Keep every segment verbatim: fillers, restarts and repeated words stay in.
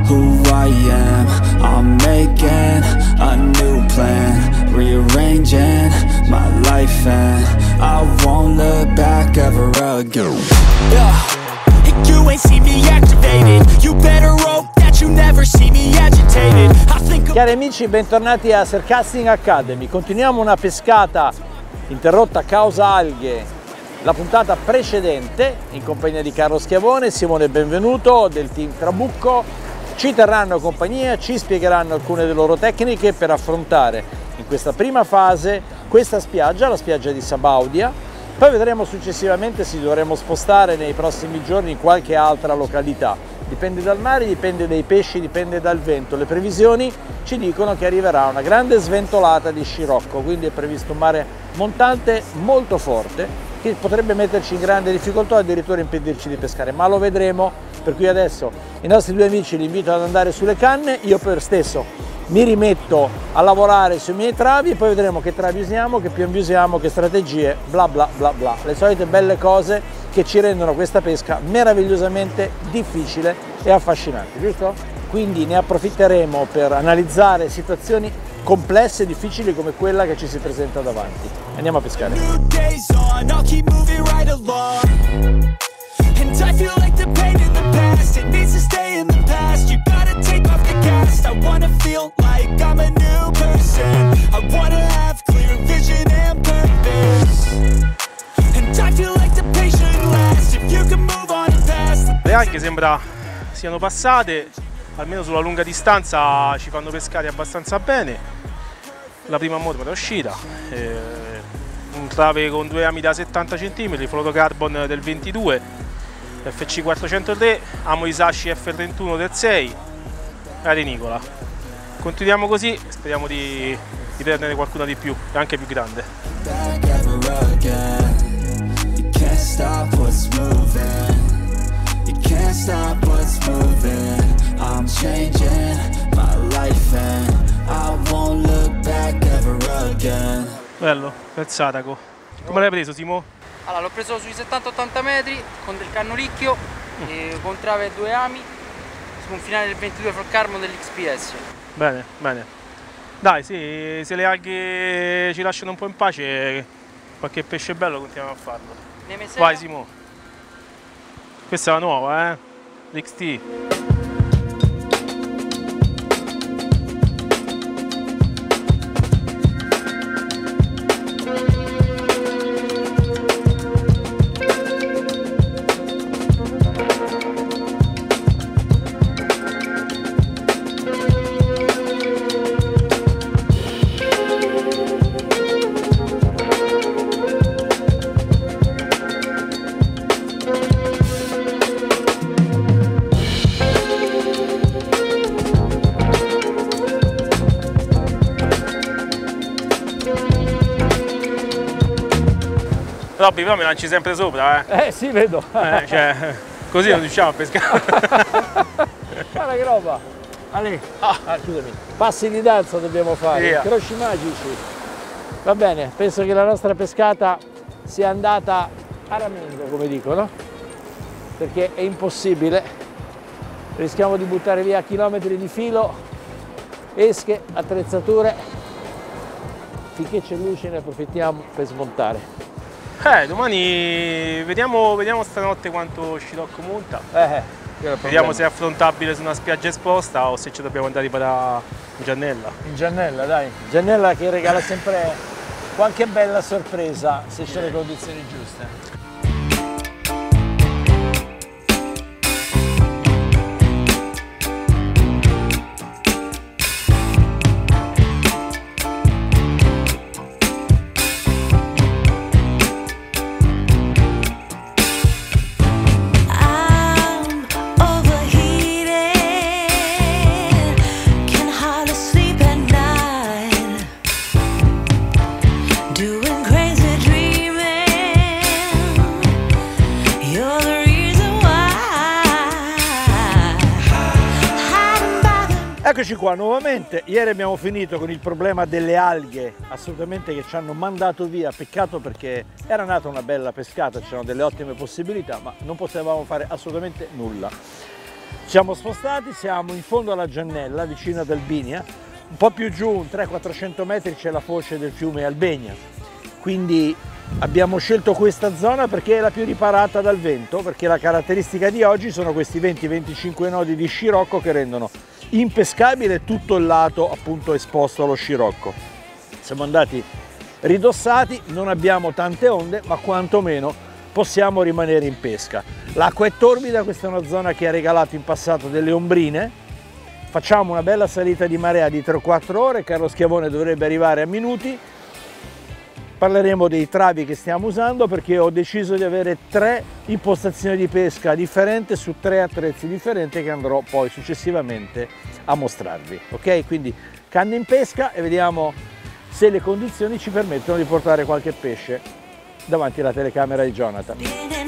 who I am. I'm making a new plan, rearranging my life, and I won't look back ever again. Yeah. You ain't see me activated. You better hope that you never see me agitated. I think. Cari amici, bentornati a Surfcasting Academy. Continuiamo una pescata interrotta a causa alghe. La puntata precedente in compagnia di Carlo Schiavone e Simone Benvenuto del team Trabucco ci terranno compagnia, ci spiegheranno alcune delle loro tecniche per affrontare in questa prima fase questa spiaggia, la spiaggia di Sabaudia. Poi vedremo successivamente se dovremo spostare nei prossimi giorni in qualche altra località. Dipende dal mare, dipende dai pesci, dipende dal vento. Le previsioni ci dicono che arriverà una grande sventolata di scirocco, quindi è previsto un mare montante molto forte che potrebbe metterci in grande difficoltà o addirittura impedirci di pescare, ma lo vedremo. Per cui adesso i nostri due amici li invito ad andare sulle canne, io per stesso mi rimetto a lavorare sui miei travi e poi vedremo che travi usiamo, che piombi usiamo, che strategie, bla bla bla bla. Le solite belle cose che ci rendono questa pesca meravigliosamente difficile e affascinante, giusto? Quindi ne approfitteremo per analizzare situazioni complesse e difficili come quella che ci si presenta davanti. Andiamo a pescare. I wanna feel like I'm a new person. I wanna have clear vision and purpose. And I feel like the patient lasts if you can move on and past. Le alghe sembra siano passate, almeno sulla lunga distanza ci fanno pescare abbastanza bene. La prima motor è uscita, eh, un trave con due ami da settanta centimetri, fluorocarbon del ventidue, F C quattrocentotre, amo Isashi F trentuno del sei. Renicola. Continuiamo così, speriamo di, di prendere qualcuna di più e anche più grande. Bello, bel sataco. Come l'hai preso, Simo? Allora, l'ho preso sui settanta ottanta metri con del cannolicchio, mm. e con trave due ami. Un finale del ventidue fluorocarbon dell'X P S. Bene, bene. Dai, sì, se le alghe ci lasciano un po' in pace, qualche pesce bello continuiamo a farlo. Vai Simo. Questa è la nuova, eh? L'X T. Robby, però mi lanci sempre sopra, eh? Eh sì, vedo. Eh, cioè, così non riusciamo a pescare. Guarda che roba. Ale, ah. Ah, scusami. Passi di danza dobbiamo fare, yeah. Incroci magici. Va bene, penso che la nostra pescata sia andata a ramengo, come dicono, perché è impossibile. Rischiamo di buttare via chilometri di filo, esche, attrezzature. Finché c'è luce ne approfittiamo per smontare. Eh, domani vediamo, vediamo stanotte quanto scirocco monta. Eh, vediamo se è affrontabile su una spiaggia esposta o se ci dobbiamo andare per in Giannella. In Giannella, dai. Giannella che regala sempre qualche bella sorpresa se c'è le condizioni giuste. Eccoci qua nuovamente. Ieri abbiamo finito con il problema delle alghe assolutamente che ci hanno mandato via, peccato perché era nata una bella pescata, c'erano delle ottime possibilità ma non potevamo fare assolutamente nulla. Ci siamo spostati, siamo in fondo alla Giannella, vicino ad Albinia, un po' più giù, un trecento quattrocento metri, c'è la foce del fiume Albegna, quindi abbiamo scelto questa zona perché è la più riparata dal vento, perché la caratteristica di oggi sono questi venti venticinque nodi di scirocco che rendono impescabile tutto il lato appunto esposto allo scirocco. Siamo andati ridossati, non abbiamo tante onde, ma quantomeno possiamo rimanere in pesca. L'acqua è torbida, questa è una zona che ha regalato in passato delle ombrine. Facciamo una bella salita di marea di tre o quattro ore, Carlo Schiavone dovrebbe arrivare a minuti. Parleremo dei travi che stiamo usando perché ho deciso di avere tre impostazioni di pesca differenti su tre attrezzi differenti che andrò poi successivamente a mostrarvi. Ok? Quindi canne in pesca e vediamo se le condizioni ci permettono di portare qualche pesce davanti alla telecamera di Jonathan.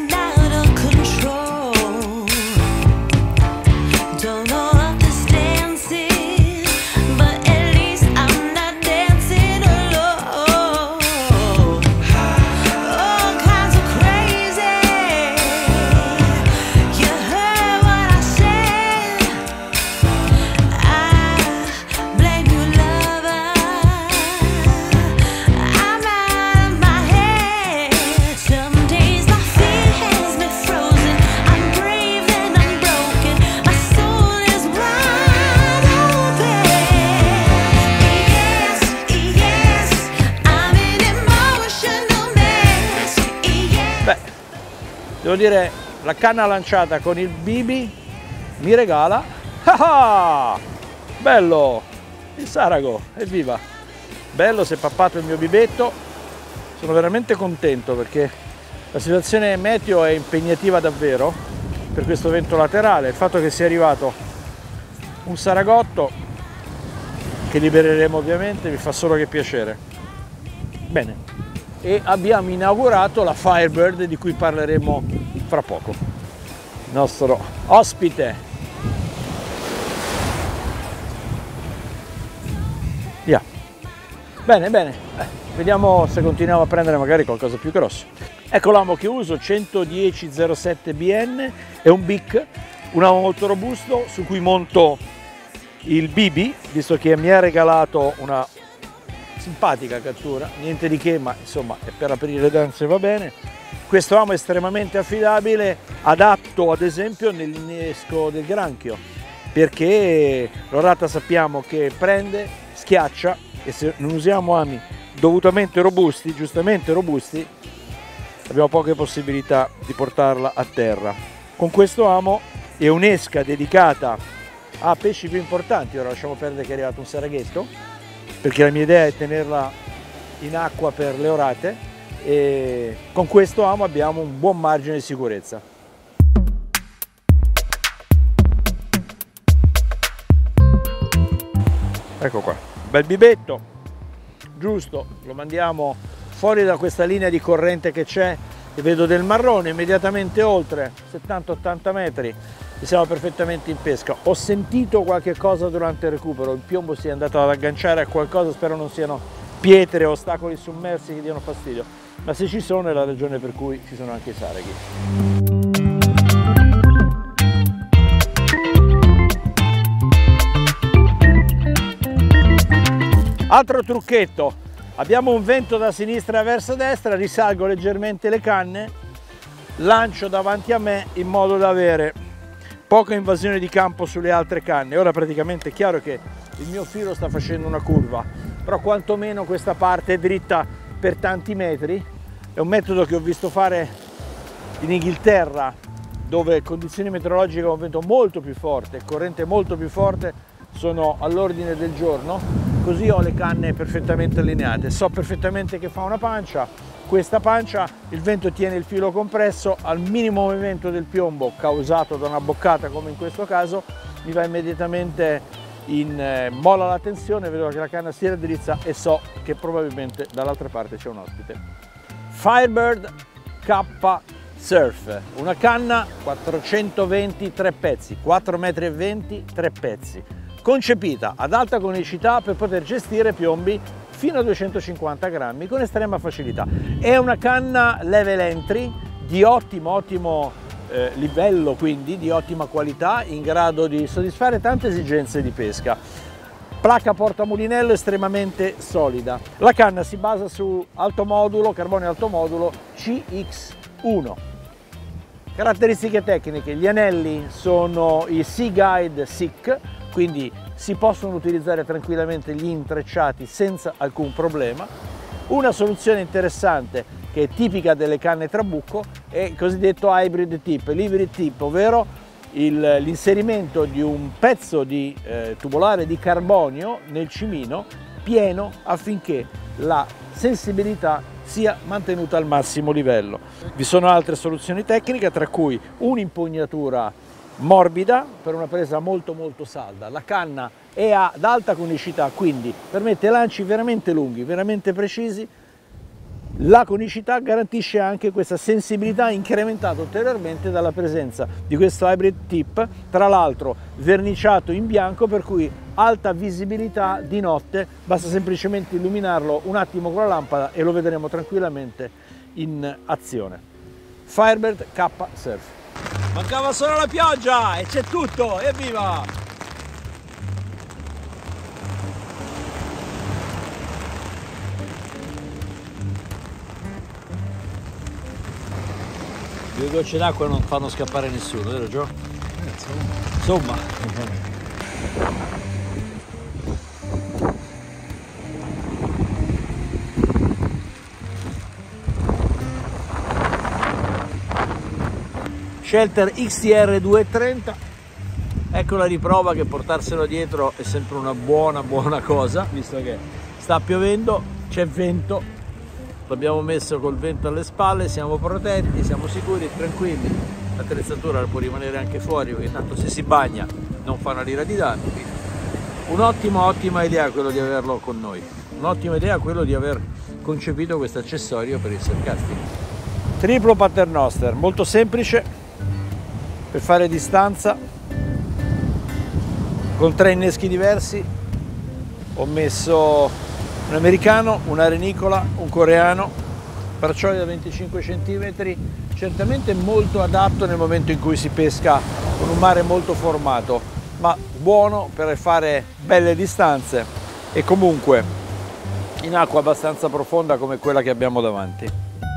Devo dire, la canna lanciata con il Bibi mi regala, ah, bello, il Sarago, evviva, bello, si è pappato il mio bibetto, sono veramente contento perché la situazione meteo è impegnativa davvero per questo vento laterale, il fatto che sia arrivato un saragotto che libereremo ovviamente mi fa solo che piacere. Bene. E abbiamo inaugurato la Firebird di cui parleremo fra poco. Il nostro ospite. Via. Bene, bene. Eh, vediamo se continuiamo a prendere magari qualcosa più grosso. Ecco l'amo che uso, centodieci zero sette B N, è un B I C, un amo molto robusto su cui monto il Bibi, visto che mi ha regalato una simpatica cattura, niente di che, ma insomma è per aprire le danze, va bene. Questo amo è estremamente affidabile, adatto ad esempio nell'innesco del granchio, perché l'orata sappiamo che prende, schiaccia e se non usiamo ami dovutamente robusti, giustamente robusti, abbiamo poche possibilità di portarla a terra. Con questo amo e un'esca dedicata a pesci più importanti, ora lasciamo perdere che è arrivato un saraghetto, perché la mia idea è tenerla in acqua per le orate e con questo amo abbiamo un buon margine di sicurezza. Ecco qua, bel bibetto, giusto, lo mandiamo fuori da questa linea di corrente che c'è e vedo del marrone immediatamente oltre settanta ottanta metri. Siamo perfettamente in pesca. Ho sentito qualche cosa durante il recupero, il piombo si è andato ad agganciare a qualcosa, spero non siano pietre o ostacoli sommersi che diano fastidio, ma se ci sono è la ragione per cui ci sono anche i saraghi. Altro trucchetto, abbiamo un vento da sinistra verso destra, risalgo leggermente le canne, lancio davanti a me in modo da avere poca invasione di campo sulle altre canne. Ora praticamente è chiaro che il mio filo sta facendo una curva, però quantomeno questa parte è dritta per tanti metri. È un metodo che ho visto fare in Inghilterra, dove condizioni meteorologiche con vento molto più forte e corrente molto più forte sono all'ordine del giorno, così ho le canne perfettamente allineate, so perfettamente che fa una pancia. Questa pancia, il vento tiene il filo compresso, al minimo movimento del piombo causato da una boccata come in questo caso mi va immediatamente in eh, molla la tensione, vedo che la canna si raddrizza e so che probabilmente dall'altra parte c'è un ospite. Firebird K Surf, una canna quattrocentoventi tre pezzi, quattro virgola venti metri tre pezzi, concepita ad alta conicità per poter gestire piombi fino a duecentocinquanta grammi con estrema facilità. È una canna level entry di ottimo ottimo eh, livello, quindi di ottima qualità, in grado di soddisfare tante esigenze di pesca. Placca portamulinello estremamente solida. La canna si basa su alto modulo, carbonio alto modulo C X uno. Caratteristiche tecniche: gli anelli sono i Sea Guide S I C, quindi si possono utilizzare tranquillamente gli intrecciati senza alcun problema. Una soluzione interessante che è tipica delle canne trabucco è il cosiddetto hybrid tip, l'hybrid tip, ovvero l'inserimento di un pezzo di eh, tubolare di carbonio nel cimino pieno affinché la sensibilità sia mantenuta al massimo livello. Vi sono altre soluzioni tecniche, tra cui un'impugnatura morbida per una presa molto molto salda. La canna è ad alta conicità, quindi permette lanci veramente lunghi, veramente precisi. La conicità garantisce anche questa sensibilità incrementata ulteriormente dalla presenza di questo hybrid tip, tra l'altro verniciato in bianco, per cui alta visibilità di notte, basta semplicemente illuminarlo un attimo con la lampada e lo vedremo tranquillamente in azione. Firebird K Surf. Mancava solo la pioggia e c'è tutto, evviva! Due gocce d'acqua non fanno scappare nessuno, vero Gio? Insomma. Shelter X T R duecentotrenta, ecco la riprova che portarselo dietro è sempre una buona buona cosa, visto che sta piovendo, c'è vento. L'abbiamo messo col vento alle spalle, siamo protetti, siamo sicuri, tranquilli. L'attrezzatura può rimanere anche fuori perché tanto se si bagna non fa una lira di danni. Un'ottima, ottima idea quello di averlo con noi. Un'ottima idea quello di aver concepito questo accessorio per il surfcasting. Triplo paternoster, molto semplice per fare distanza, con tre inneschi diversi. Ho messo un americano, una renicola, un coreano, braccioli da venticinque centimetri, certamente molto adatto nel momento in cui si pesca con un mare molto formato, ma buono per fare belle distanze e comunque in acqua abbastanza profonda come quella che abbiamo davanti.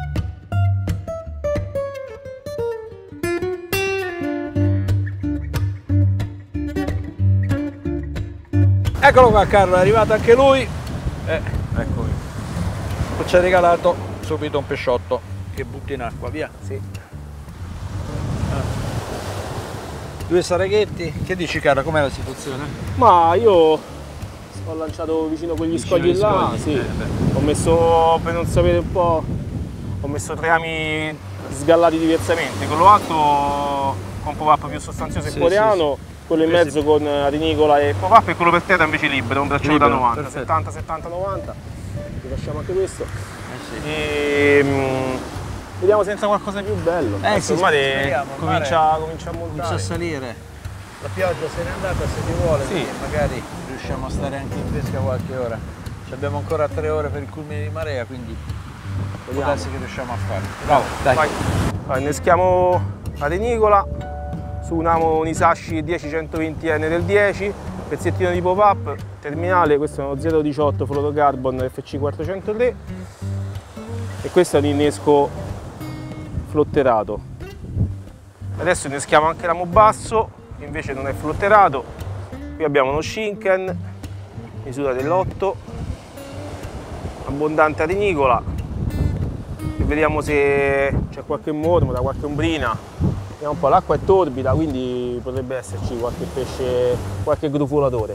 Eccolo qua Carlo, è arrivato anche lui. Eh, eccomi. Ci ha regalato subito un pesciotto che butta in acqua, via. Sì. Ah. Due saraghetti. Che dici Carlo, com'è la situazione? Ma io ho lanciato vicino a quegli vicino scogli là, scogli. sì. Eh, ho messo, per non sapere un po', ho messo tre ami sgallati diversamente, quello alto con pop-up più sostanzioso e sì, coreano, sì, sì. quello in mezzo sì, con rinicola e pop-up, e quello per terra invece libero, un bracciolo da novanta, settanta settanta novanta. Vi lasciamo anche questo. Eh sì. E, mh, vediamo senza qualcosa di più bello. Eh sì, ormai speriamo, comincia, comincia a montare. Comincia a salire. La pioggia se n'è andata, se ti vuole, sì, magari riusciamo a stare anche in pesca qualche ora. Ci abbiamo ancora tre ore per il culmine di marea, quindi può darsi che riusciamo a farlo. Bravo, dai. Vai. Allora, inneschiamo la renicola su un amo Nisashi dieci centoventi N del dieci, pezzettino di pop-up, terminale, questo è uno zero diciotto fluorocarbon F C quattrocentotre e questo è un innesco flotterato. Adesso inneschiamo anche l'amo basso, che invece non è flotterato. Qui abbiamo uno Shinken, misura dell'otto, abbondante rinicola, e vediamo se c'è qualche mormo da qualche ombrina. Vediamo un po', l'acqua è torbida, quindi potrebbe esserci qualche pesce, qualche grufolatore.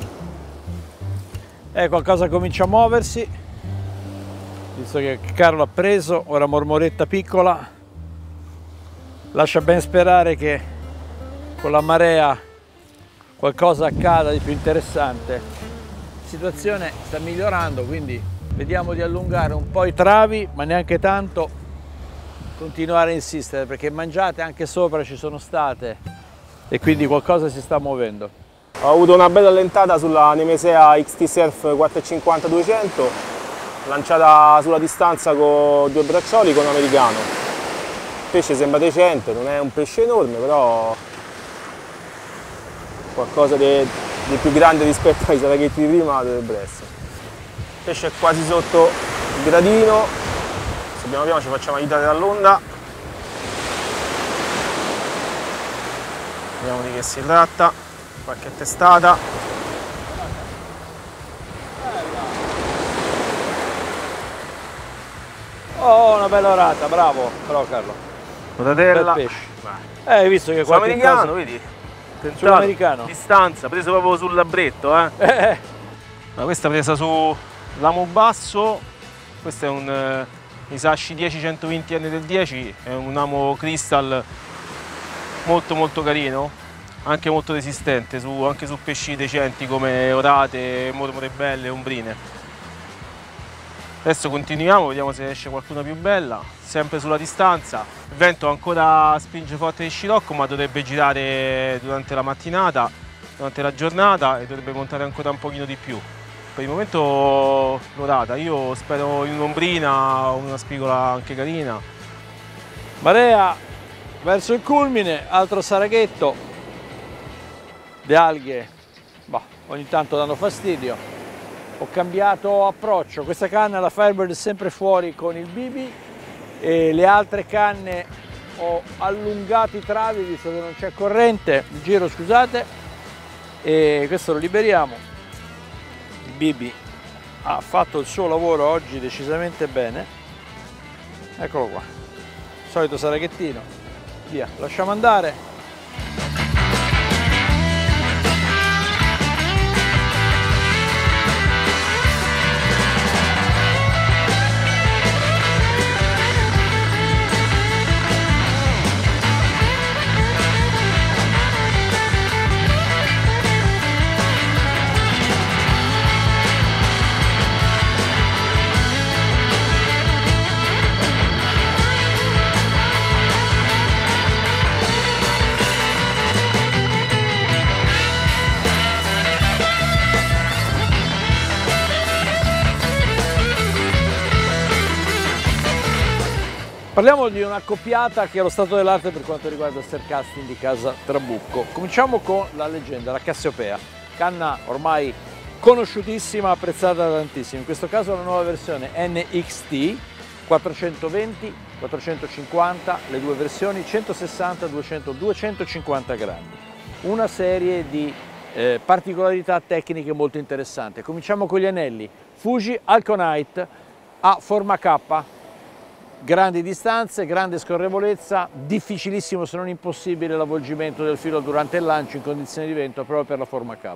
Eh, qualcosa comincia a muoversi, visto che Carlo ha preso, ora mormoretta piccola, lascia ben sperare che con la marea qualcosa accada di più interessante. La situazione sta migliorando, quindi vediamo di allungare un po' i travi, ma neanche tanto. Continuare a insistere perché mangiate anche sopra ci sono state e quindi qualcosa si sta muovendo. Ho avuto una bella allentata sulla Nemesea X T Surf quattrocentocinquanta duecento, lanciata sulla distanza con due braccioli con un americano. pesce sembra decente, non è un pesce enorme, però qualcosa di, di più grande rispetto ai saraghetti di prima dovrebbe essere. Il pesce è quasi sotto il gradino, se piano piano ci facciamo aiutare dall'onda. Vediamo di che si tratta, qualche testata. Oh, una bella orata, bravo, bravo Carlo. Rotatella. Bel pesce. Eh, hai visto che qualche Sudamericano, caso... vedi? Sudamericano. Distanza, preso proprio sul labbretto, eh. Eh. Ma questa presa su l'amo basso, questo è un eh, Isashi dieci centoventi N del dieci, è un amo crystal molto molto carino, anche molto resistente, su, anche su pesci decenti come orate, mormore belle, ombrine. Adesso continuiamo, vediamo se esce qualcuna più bella, sempre sulla distanza. Il vento ancora spinge forte di scirocco, ma dovrebbe girare durante la mattinata, durante la giornata, e dovrebbe montare ancora un pochino di più. Per il momento l'orata, io spero in un'ombrina o una spigola anche carina. Marea verso il culmine, altro saraghetto. Le alghe, bah, ogni tanto danno fastidio. Ho cambiato approccio, questa canna la Firebird è sempre fuori con il bibi e le altre canne ho allungato i travi visto che non c'è corrente, il giro scusate, e questo lo liberiamo. Il bibi ha fatto il suo lavoro oggi decisamente bene, eccolo qua, solito saraghettino, via, lasciamo andare. Parliamo di un'accoppiata che è lo stato dell'arte per quanto riguarda il surcasting di casa Trabucco. Cominciamo con la leggenda, la Cassiopea, canna ormai conosciutissima, apprezzata da tantissimi. In questo caso la nuova versione N X T, quattrocentoventi, quattrocentocinquanta, le due versioni, centosessanta, duecento, duecentocinquanta grammi. Una serie di eh, particolarità tecniche molto interessanti. Cominciamo con gli anelli. Fuji Alconite a forma K. Grandi distanze, grande scorrevolezza, difficilissimo se non impossibile l'avvolgimento del filo durante il lancio in condizioni di vento proprio per la forma K.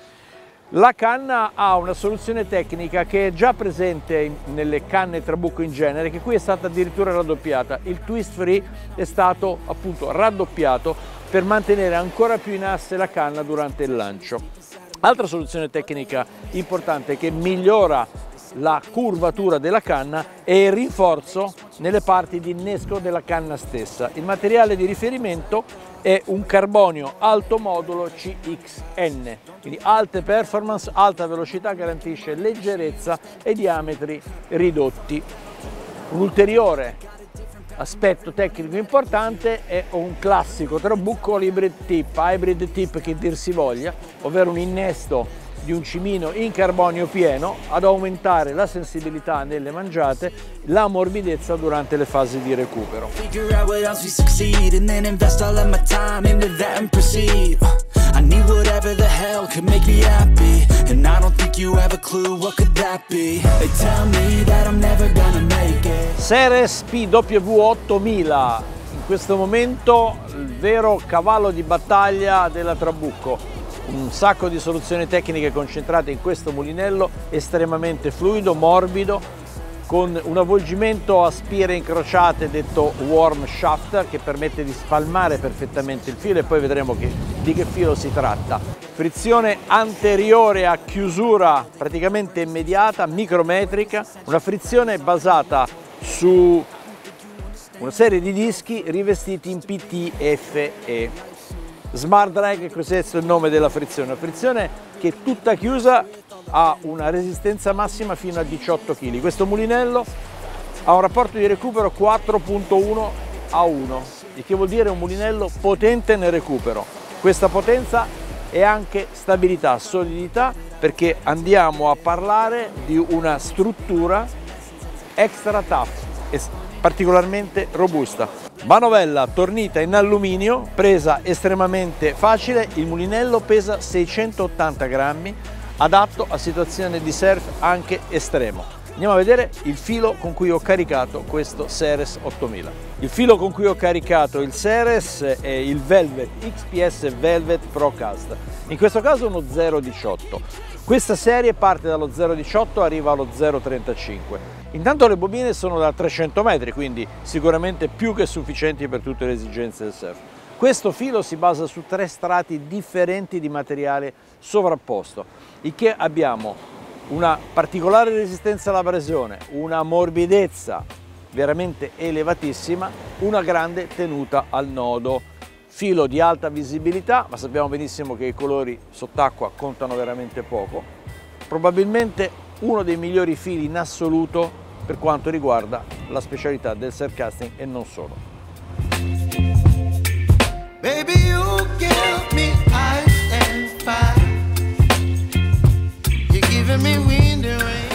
La canna ha una soluzione tecnica che è già presente in, nelle canne Trabucco in genere, che qui è stata addirittura raddoppiata. Il twist free è stato appunto raddoppiato per mantenere ancora più in asse la canna durante il lancio. Altra soluzione tecnica importante che migliora la curvatura della canna e il rinforzo nelle parti di innesco della canna stessa. Il materiale di riferimento è un carbonio alto modulo C X N, quindi alte performance, alta velocità, garantisce leggerezza e diametri ridotti. Un ulteriore aspetto tecnico importante è un classico Trabucco hybrid tip, hybrid tip che dir si voglia, ovvero un innesto di un cimino in carbonio pieno ad aumentare la sensibilità nelle mangiate, la morbidezza durante le fasi di recupero. Ceres P W ottomila, in questo momento il vero cavallo di battaglia della Trabucco. Un sacco di soluzioni tecniche concentrate in questo mulinello estremamente fluido, morbido, con un avvolgimento a spire incrociate detto worm shaft che permette di spalmare perfettamente il filo e poi vedremo che, di che filo si tratta. Frizione anteriore a chiusura praticamente immediata, micrometrica, una frizione basata su una serie di dischi rivestiti in P T F E. Smart Drag, questo è il nome della frizione, una frizione che tutta chiusa ha una resistenza massima fino a diciotto chili. Questo mulinello ha un rapporto di recupero quattro virgola uno a uno, il che vuol dire un mulinello potente nel recupero. Questa potenza e anche stabilità, solidità, perché andiamo a parlare di una struttura extra tough e particolarmente robusta. Manovella tornita in alluminio, presa estremamente facile, il mulinello pesa seicentottanta grammi, adatto a situazioni di surf anche estremo. Andiamo a vedere il filo con cui ho caricato questo Ceres ottomila. Il filo con cui ho caricato il Ceres è il Velvet X P S Velvet Procast, in questo caso uno zero diciotto. Questa serie parte dallo zero diciotto e arriva allo zero trentacinque. Intanto le bobine sono da trecento metri, quindi sicuramente più che sufficienti per tutte le esigenze del surf. Questo filo si basa su tre strati differenti di materiale sovrapposto, il che abbiamo una particolare resistenza all'abrasione, una morbidezza veramente elevatissima, una grande tenuta al nodo. Filo di alta visibilità, ma sappiamo benissimo che i colori sott'acqua contano veramente poco. Probabilmente uno dei migliori fili in assoluto per quanto riguarda la specialità del surfcasting e non solo. Baby, you give me ice and fire. You're giving me wind and rain.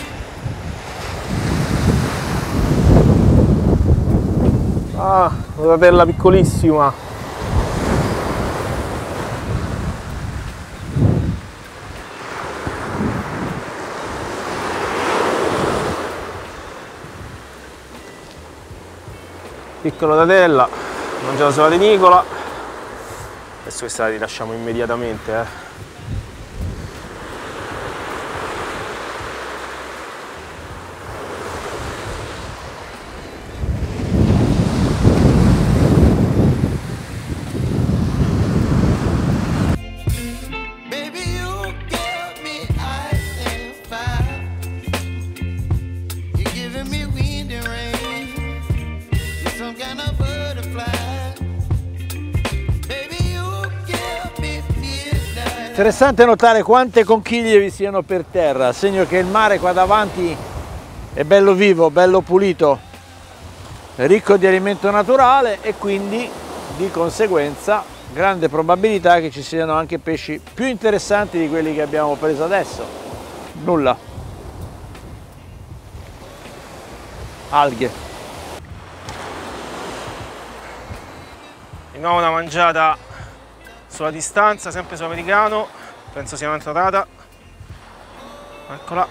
Ah, una tela piccolissima. Piccola datella, mangiata sulla renicola. Adesso questa la rilasciamo immediatamente, eh. Interessante notare quante conchiglie vi siano per terra, segno che il mare qua davanti è bello vivo, bello pulito, ricco di alimento naturale e quindi di conseguenza grande probabilità che ci siano anche pesci più interessanti di quelli che abbiamo preso adesso. Nulla. Alghe. Di nuovo una mangiata sulla distanza, sempre sull'americano, penso sia un'altra data. Eccola.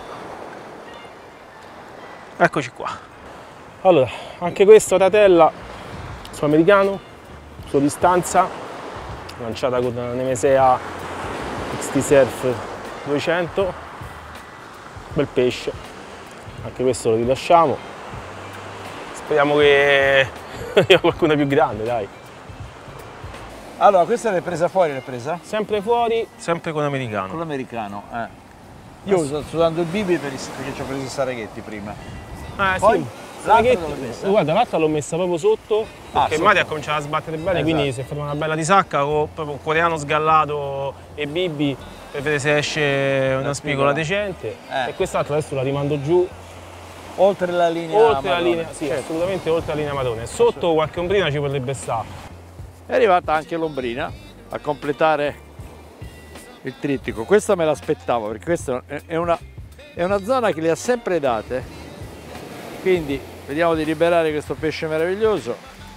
Eccoci qua. Allora, anche questa ratella sull'americano, sulla distanza, lanciata con Nemesea X T Surf duecento. Bel pesce. Anche questo lo rilasciamo. Speriamo che sia qualcuno più grande, dai. Allora, questa l'hai presa fuori, l'hai presa? Sempre fuori, sempre con l'americano. Con l'americano, eh. Io sto usando il bibi per il, perché ci ho preso i saraghetti prima. Ah, Poi, sì. Saraghetti, guarda, l'altra l'ho messa proprio sotto, ah, perché il mare ha cominciato a sbattere bene, esatto. Quindi si è formata una bella disacca con proprio un coreano sgallato e bibi per vedere se esce una spigola decente. Eh. E quest'altra adesso la rimando giù. Oltre la linea Oltre marrone. la linea, sì, certo. Assolutamente oltre la linea marrone. Sotto qualche ombrina ci potrebbe stare. È arrivata anche l'ombrina a completare il trittico. Questa me l'aspettavo perché questa è una, è una zona che le ha sempre date, quindi vediamo di liberare questo pesce meraviglioso.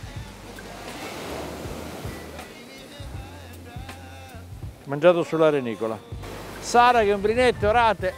Mangiato sulla renicola. Sara, che ombrinette, orate.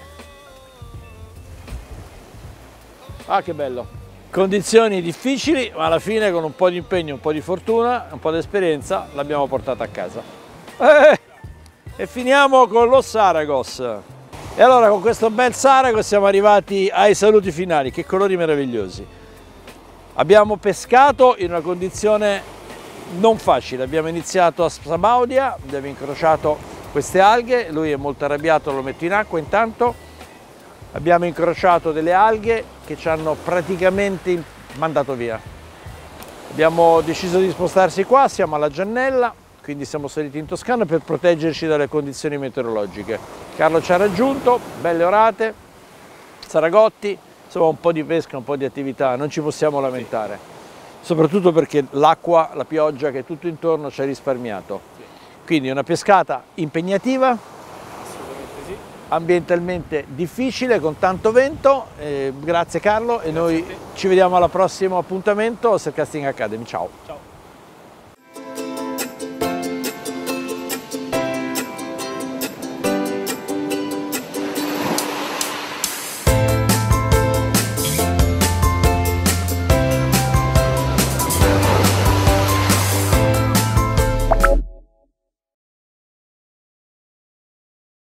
Ah, che bello. Condizioni difficili, ma alla fine con un po' di impegno, un po' di fortuna, un po' di esperienza l'abbiamo portata a casa. Eh, e finiamo con lo Saragos. E allora con questo bel Saragos siamo arrivati ai saluti finali, che colori meravigliosi. Abbiamo pescato in una condizione non facile, abbiamo iniziato a Sabaudia, abbiamo incrociato queste alghe, lui è molto arrabbiato, lo metto in acqua intanto. Abbiamo incrociato delle alghe che ci hanno praticamente mandato via. Abbiamo deciso di spostarsi qua, siamo alla Giannella, quindi siamo saliti in Toscana per proteggerci dalle condizioni meteorologiche. Carlo ci ha raggiunto, belle orate, Saragotti, insomma un po' di pesca, un po' di attività, non ci possiamo lamentare. soprattutto perché l'acqua, la pioggia che è tutto intorno ci ha risparmiato. Quindi una pescata impegnativa, Assolutamente sì. ambientalmente difficile, con tanto vento. Eh, grazie Carlo e noi ci vediamo al prossimo appuntamento a Surfcasting Academy. Ciao! Ciao.